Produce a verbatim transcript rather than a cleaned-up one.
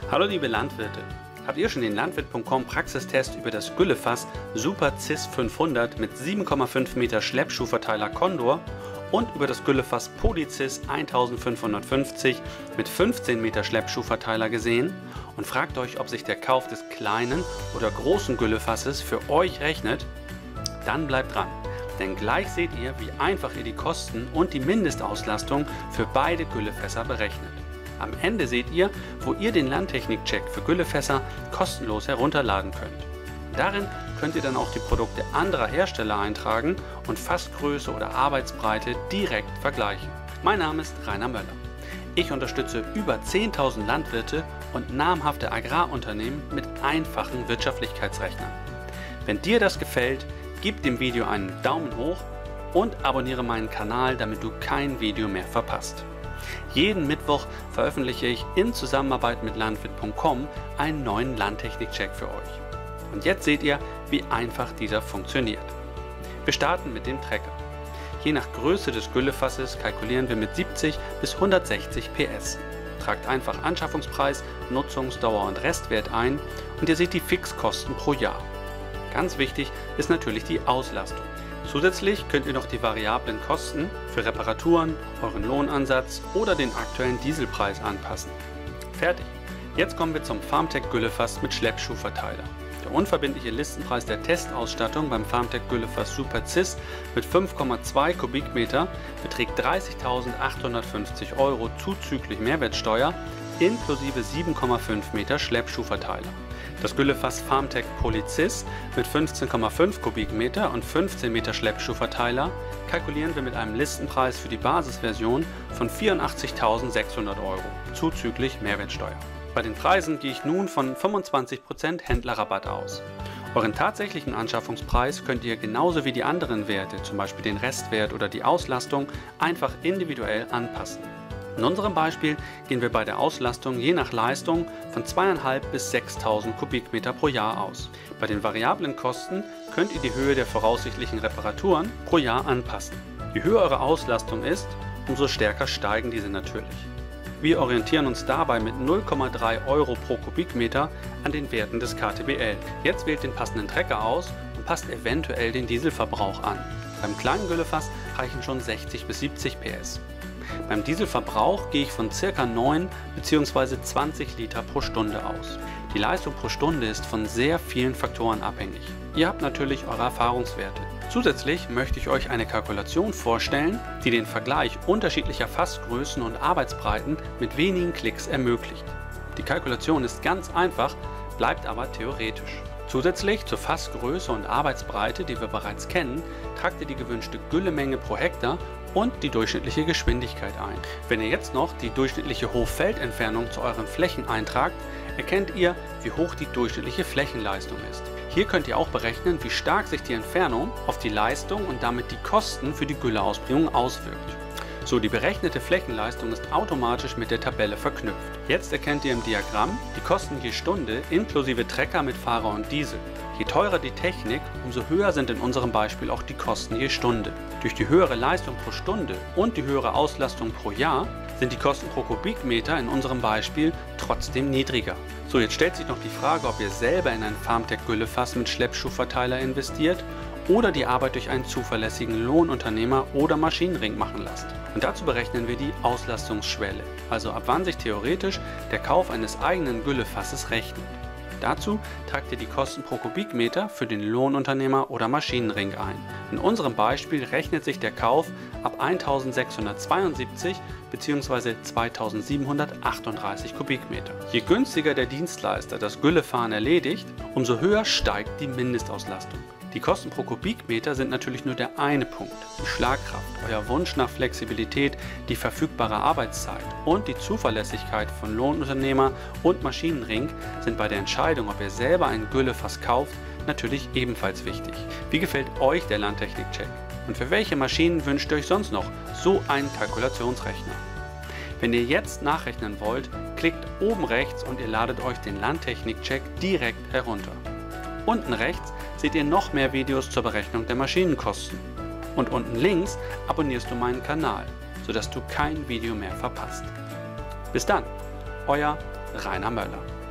Hallo liebe Landwirte, habt ihr schon den Landwirt Punkt com Praxistest über das Güllefass Super C I S fünfhundert mit sieben Komma fünf Meter Schleppschuhverteiler Condor und über das Güllefass Polycis eintausendfünfhundertfünfzig mit fünfzehn Meter Schleppschuhverteiler gesehen und fragt euch, ob sich der Kauf des kleinen oder großen Güllefasses für euch rechnet? Dann bleibt dran, denn gleich seht ihr, wie einfach ihr die Kosten und die Mindestauslastung für beide Güllefässer berechnet. Am Ende seht ihr, wo ihr den Landtechnik-Check für Güllefässer kostenlos herunterladen könnt. Darin könnt ihr dann auch die Produkte anderer Hersteller eintragen und Fassgröße oder Arbeitsbreite direkt vergleichen. Mein Name ist Rainer Möller. Ich unterstütze über zehntausend Landwirte und namhafte Agrarunternehmen mit einfachen Wirtschaftlichkeitsrechnern. Wenn dir das gefällt, gib dem Video einen Daumen hoch und abonniere meinen Kanal, damit du kein Video mehr verpasst. Jeden Mittwoch veröffentliche ich in Zusammenarbeit mit Landwirt Punkt com einen neuen Landtechnik-Check für euch. Und jetzt seht ihr, wie einfach dieser funktioniert. Wir starten mit dem Trecker. Je nach Größe des Güllefasses kalkulieren wir mit siebzig bis hundertsechzig P S. Tragt einfach Anschaffungspreis, Nutzungsdauer und Restwert ein und ihr seht die Fixkosten pro Jahr. Ganz wichtig ist natürlich die Auslastung. Zusätzlich könnt ihr noch die variablen Kosten für Reparaturen, euren Lohnansatz oder den aktuellen Dieselpreis anpassen. Fertig! Jetzt kommen wir zum FarmTech Güllefass mit Schleppschuhverteiler. Der unverbindliche Listenpreis der Testausstattung beim FarmTech Güllefass Super C I S mit fünf Komma zwei Kubikmeter beträgt dreißigtausendachthundertfünfzig Euro zuzüglich Mehrwertsteuer inklusive sieben Komma fünf Meter Schleppschuhverteiler. Das Güllefass FarmTech Polycis mit fünfzehn Komma fünf Kubikmeter und fünfzehn Meter Schleppschuhverteiler kalkulieren wir mit einem Listenpreis für die Basisversion von vierundachtzigtausendsechshundert Euro zuzüglich Mehrwertsteuer. Bei den Preisen gehe ich nun von fünfundzwanzig Prozent Händlerrabatt aus. Euren tatsächlichen Anschaffungspreis könnt ihr genauso wie die anderen Werte, zum Beispiel den Restwert oder die Auslastung, einfach individuell anpassen. In unserem Beispiel gehen wir bei der Auslastung je nach Leistung von zweitausendfünfhundert bis sechstausend Kubikmeter pro Jahr aus. Bei den variablen Kosten könnt ihr die Höhe der voraussichtlichen Reparaturen pro Jahr anpassen. Je höher eure Auslastung ist, umso stärker steigen diese natürlich. Wir orientieren uns dabei mit null Komma drei Euro pro Kubikmeter an den Werten des K T B L. Jetzt wählt den passenden Trecker aus und passt eventuell den Dieselverbrauch an. Beim kleinen Güllefass reichen schon sechzig bis siebzig P S. Beim Dieselverbrauch gehe ich von ca. neun bzw. zwanzig Liter pro Stunde aus. Die Leistung pro Stunde ist von sehr vielen Faktoren abhängig. Ihr habt natürlich eure Erfahrungswerte. Zusätzlich möchte ich euch eine Kalkulation vorstellen, die den Vergleich unterschiedlicher Fassgrößen und Arbeitsbreiten mit wenigen Klicks ermöglicht. Die Kalkulation ist ganz einfach, bleibt aber theoretisch. Zusätzlich zur Fassgröße und Arbeitsbreite, die wir bereits kennen, tragt ihr die gewünschte Güllemenge pro Hektar und die durchschnittliche Geschwindigkeit ein. Wenn ihr jetzt noch die durchschnittliche Hochfeldentfernung zu euren Flächen eintragt, erkennt ihr, wie hoch die durchschnittliche Flächenleistung ist. Hier könnt ihr auch berechnen, wie stark sich die Entfernung auf die Leistung und damit die Kosten für die Gülleausbringung auswirkt. So, die berechnete Flächenleistung ist automatisch mit der Tabelle verknüpft. Jetzt erkennt ihr im Diagramm die Kosten je Stunde inklusive Trecker mit Fahrer und Diesel. Je teurer die Technik, umso höher sind in unserem Beispiel auch die Kosten je Stunde. Durch die höhere Leistung pro Stunde und die höhere Auslastung pro Jahr sind die Kosten pro Kubikmeter in unserem Beispiel trotzdem niedriger. So, jetzt stellt sich noch die Frage, ob ihr selber in ein FarmTech Güllefass mit Schleppschuhverteiler investiert oder die Arbeit durch einen zuverlässigen Lohnunternehmer oder Maschinenring machen lasst. Und dazu berechnen wir die Auslastungsschwelle, also ab wann sich theoretisch der Kauf eines eigenen Güllefasses rechnet. Dazu tragt ihr die Kosten pro Kubikmeter für den Lohnunternehmer oder Maschinenring ein. In unserem Beispiel rechnet sich der Kauf ab eintausendsechshundertzweiundsiebzig bzw. zweitausendsiebenhundertachtunddreißig Kubikmeter. Je günstiger der Dienstleister das Güllefahren erledigt, umso höher steigt die Mindestauslastung. Die Kosten pro Kubikmeter sind natürlich nur der eine Punkt. Die Schlagkraft, euer Wunsch nach Flexibilität, die verfügbare Arbeitszeit und die Zuverlässigkeit von Lohnunternehmer und Maschinenring sind bei der Entscheidung, ob ihr selber ein Güllefass kauft, natürlich ebenfalls wichtig. Wie gefällt euch der Landtechnik-Check? Und für welche Maschinen wünscht ihr euch sonst noch so einen Kalkulationsrechner? Wenn ihr jetzt nachrechnen wollt, klickt oben rechts und ihr ladet euch den Landtechnik-Check direkt herunter. Unten rechts seht ihr noch mehr Videos zur Berechnung der Maschinenkosten. Und unten links abonnierst du meinen Kanal, sodass du kein Video mehr verpasst. Bis dann, euer Rainer Möller.